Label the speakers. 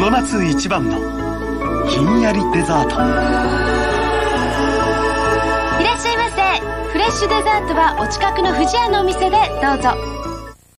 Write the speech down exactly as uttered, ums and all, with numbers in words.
Speaker 1: の夏一番のひんやりデザート。
Speaker 2: いらっしゃいませ。フレッシュデザートはお近くの不二家のお店でどうぞ。